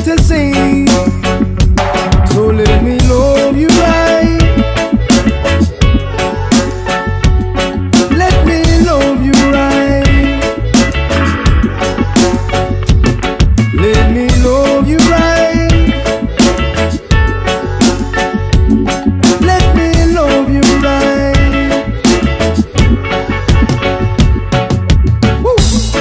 to sing. So let me love you right. Let me love you right. Let me love you right. Let me love you right. Woo.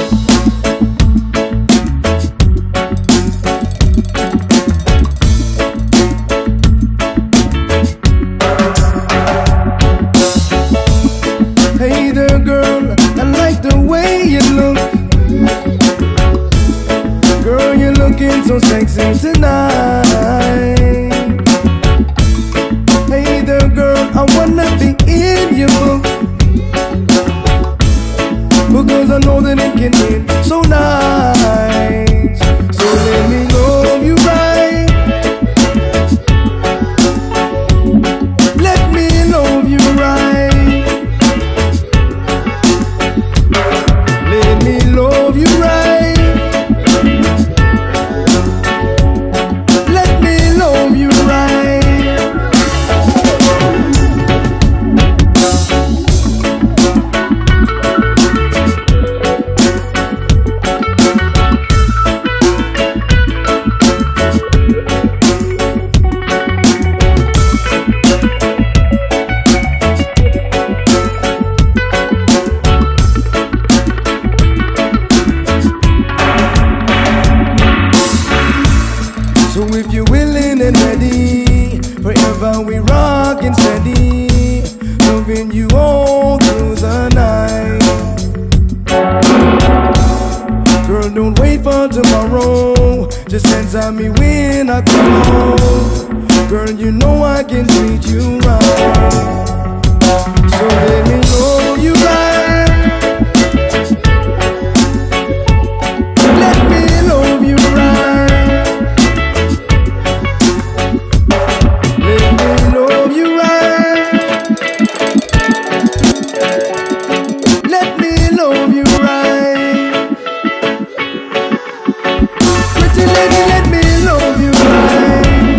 Hey there, girl, I like the way you look. Girl, you're looking so sexy tonight. Hey there, girl, I wanna be in your book, because I know that it can be so nice. So let me love you right. Let me love you right. Let me love you right. Let me love you right. So if you're willing and ready, forever we rock and steady, loving you all through the night. Girl, don't wait for tomorrow, just answer me when I come home. Girl, you know I can treat you right. So let me know you right. Let me love you right. Let me love you right. Let me love you right. Pretty lady, let me love you right.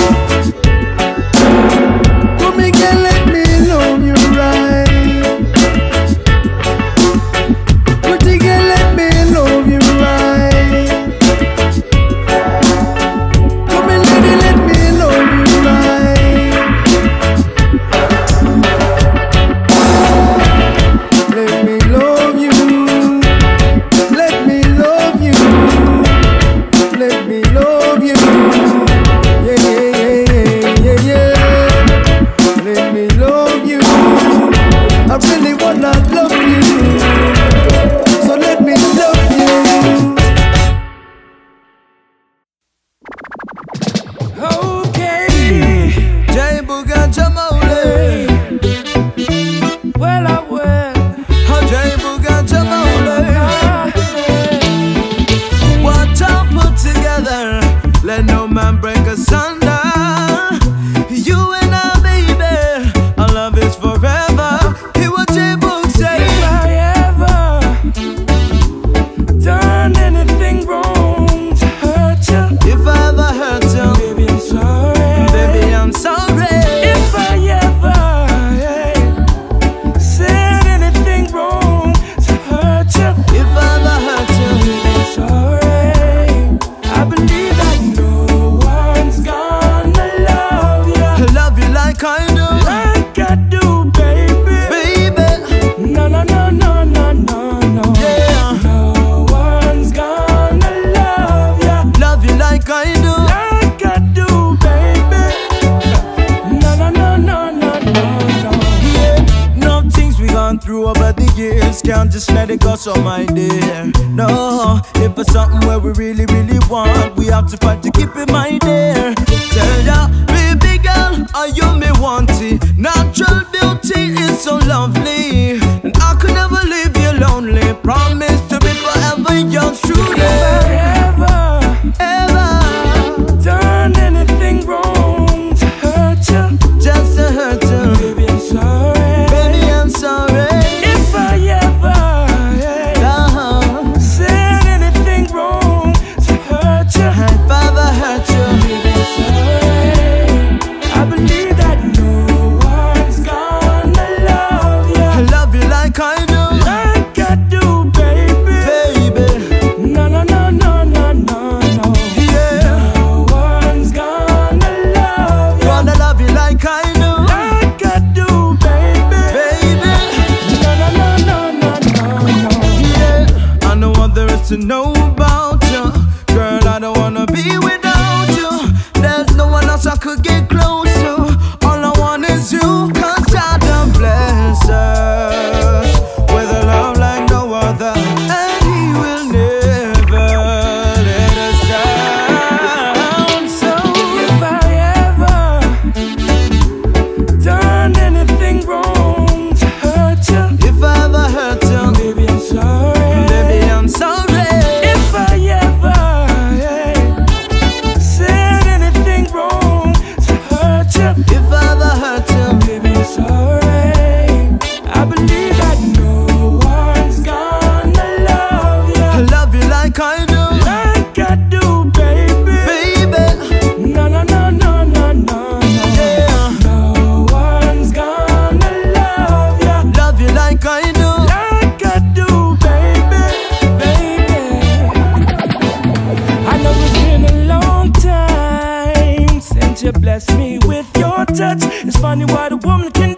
Come again, let me love you right. Pretty girl, let me love you right. Come in, lady, let me love you right. Let me love you. Let me love you. Let me love you. Yeah, yeah, yeah, yeah, yeah. Let me love you. I really wanna love you. So let me love you. Okay, Jay Booga Jamole. well I will. Jay Booga Jamole. What I put together, let no man break asunder. You and I, baby, our love is forever. Hear what Jay Boog say. If I ever done anything wrong to hurt you, If I ever hurt you, baby I'm sorry. baby, I'm sorry. If I ever said anything wrong to hurt you, If I ever hurt you, baby I'm sorry. I believe that no one's gonna love you I love you like I do, like I do, baby. baby. No, no, no, no, no, no, no. Yeah. No one's gonna love you Love you like I do. like I do, baby. No, no, no, no, no, no, no. Yeah. No things we gone through over the years, can't just let it go, so my dear. No, if it's something where we really, really want, we have to fight to keep it, my dear. Tell ya, baby girl, are you me wanting? Natural beauty is so lovely, and I could never leave you lonely. Promise to be forever yours truly. If I ever Ever, done anything wrong to hurt you, just to hurt you, baby I'm sorry. baby, I'm sorry. If I ever said anything wrong to hurt you, If I ever don't wanna be without you. There's no one else I could get close to. All I want is you, 'cause God done bless us with a love like no other, and He will never let us down. So if I ever done anything wrong to hurt you, if I ever hurt you, baby, I'm sorry. baby, I'm sorry. If I ever said anything wrong to hurt you, If I ever hurt you, baby, I'm sorry. I believe that no one's gonna love you I love you like I do, like I do, baby. baby. No, no, no, no, no, no, no. Yeah, No one's gonna love you love you like I do. like I do, baby, baby. I know it's been a long time since you blessed me with your touch. It's funny what a woman can